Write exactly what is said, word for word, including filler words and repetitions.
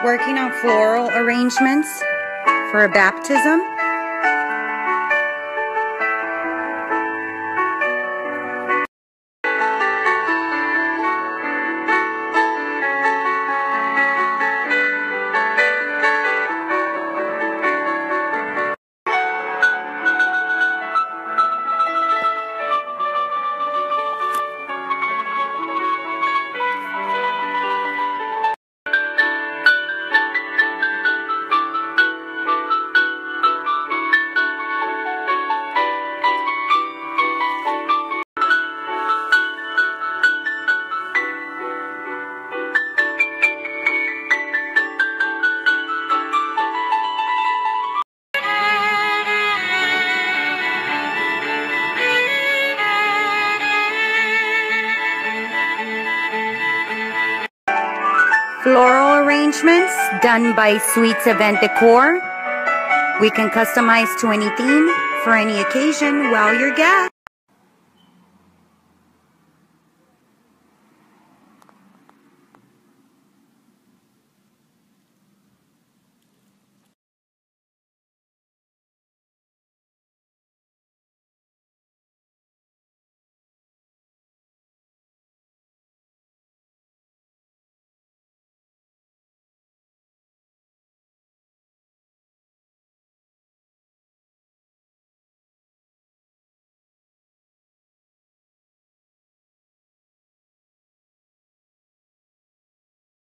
Working on floral arrangements for a baptism. Floral arrangements done by Sweets Event Decor. We can customize to any theme for any occasion while you're guest.